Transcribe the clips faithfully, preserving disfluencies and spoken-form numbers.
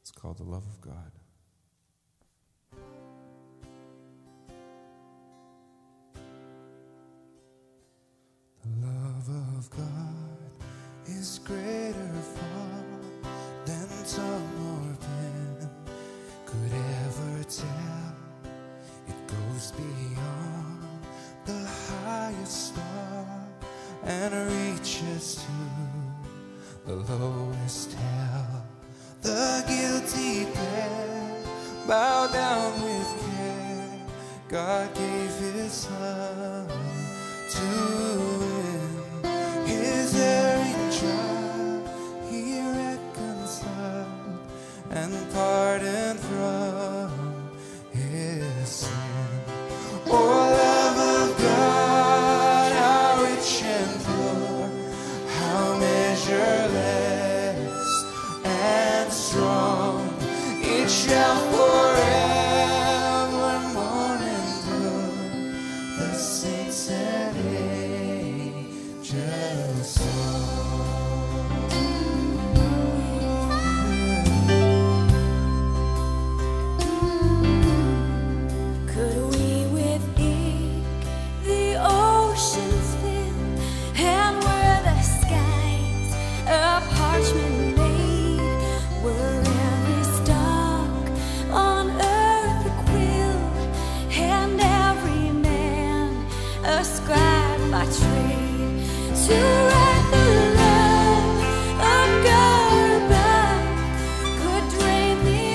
It's called The Love of God. The love of God is greater far than tongue or pen could ever tell. It goes beyond the highest star and reaches to the lowest hell. The guilty pair bow down with care. God gave his son to win his erring child. He reconciled and pardoned from his sin. Oh, love of God, how rich and pure, how measureless and strong, it shall forevermore endure. The saints and angels song. Could we with ink the oceans fill, and were the skies a parchment made, were every stalk on earth a quill, and every man a scribe by trade, to write the love of God above could drain the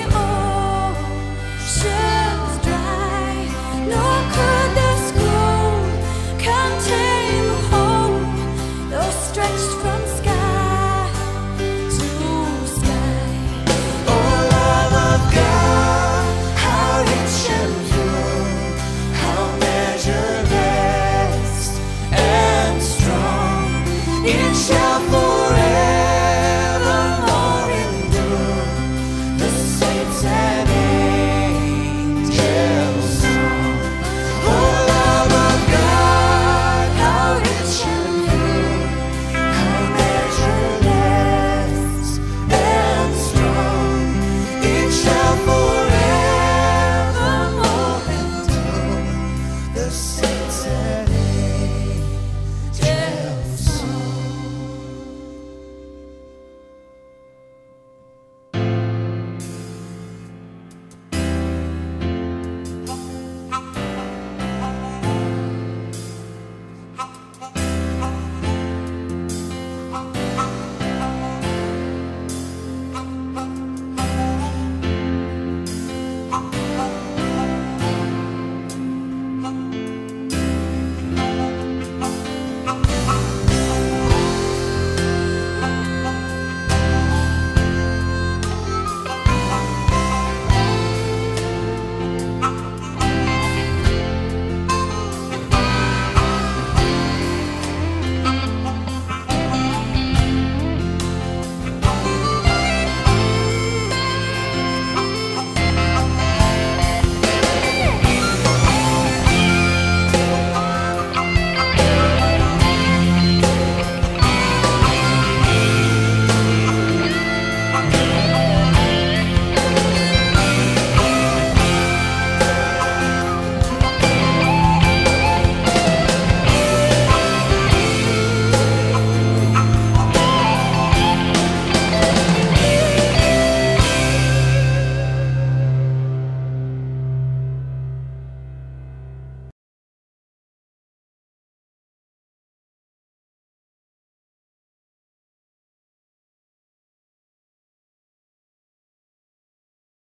oceans dry, nor could the scroll contain the whole, though stretched from sky to sky. Oh, love of God, how rich and pure, how measureless and strong, it shall